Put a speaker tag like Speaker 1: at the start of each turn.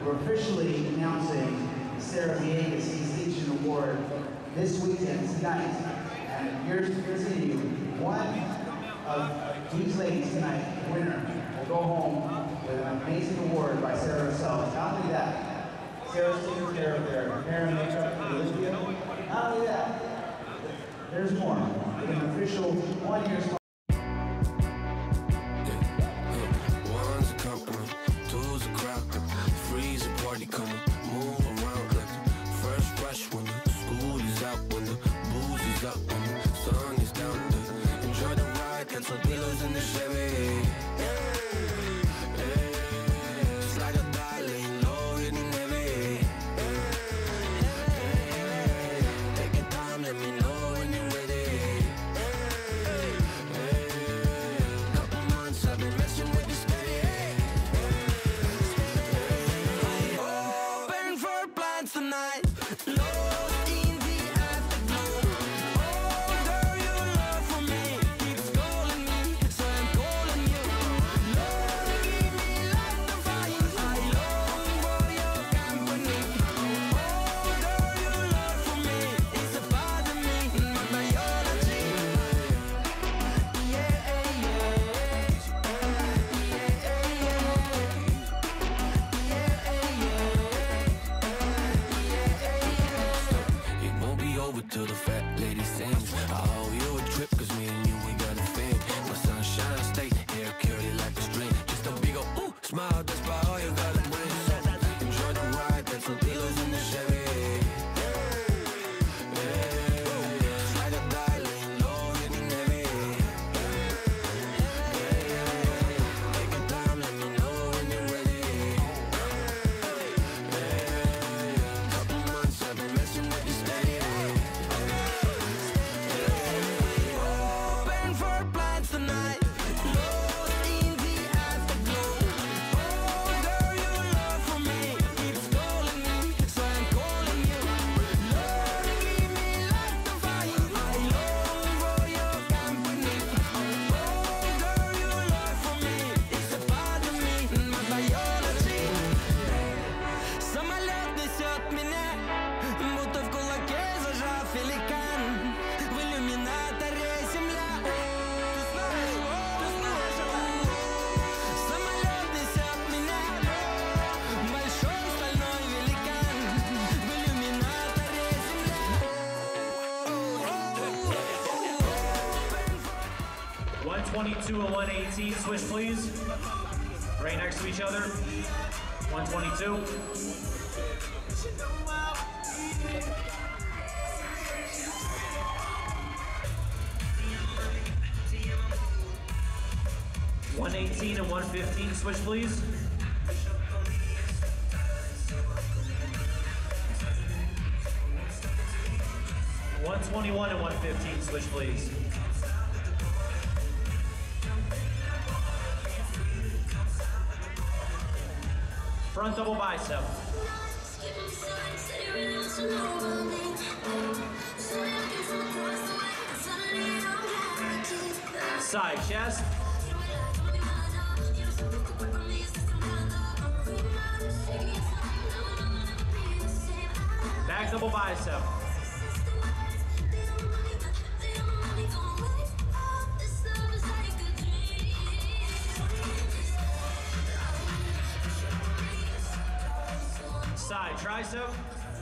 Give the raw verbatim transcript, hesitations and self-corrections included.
Speaker 1: we're officially announcing Sarah Villegas Distinction Award this weekend, tonight. And here's, here's to you. One of these ladies tonight, the winner, will go home with an amazing award by Sarah herself. Not only that, Sarah's taking care of their hair and makeup for Olivia. Not only that, there's more. With an official one-year sponsor.
Speaker 2: One's a compliment, two's a crowd, three's a party coming, move around like the first rush when the school is out, when the booze is up, when the sun is down. To enjoy the ride, cancel dealers in the Chevy. Slide a dialing, low hitting heavy. Take your time, let me know when you're ready. Couple months I've been messing with this baby. Open for plans tonight. Lost in the afterglow. Oh, girl, your love for me keeps calling me, so I'm calling you. Lord, give me life to find. I long for your company. Oh, girl, your love for me is a part of me, my biology. Yeah, yeah, yeah, it won't be over till the fat lady sings. I owe you a trip, cause me and you, we got a thing. My sunshine state, hair curly like a string. Just a big ol' ooh, smile, that's about all you gotta bring. So enjoy the ride, pencil dealers in the Chevy. Slide a dialing, low hitting heavy. Take your time, let me know when you're ready. Couple months I've been messing with this baby. Open for plans tonight. Lost in the afterglow. Oh, girl, your love for me keeps calling me, so I'm calling you. Lord, give me life to find. I long for your company. Oh, girl, your love for me is a part of me, my biology. Самолет несет меня, будто в кулаке зажав великан. В иллюминаторе земля. Самолет несет меня, большой стальной великан. В иллюминаторе земля.
Speaker 3: one twenty-two and one eighteen, switch please. Right next to each other. one twenty-two. one eighteen and one fifteen, switch please. one twenty-one and one fifteen, switch please. Front double bicep. Side chest. Back double bicep. Side tricep.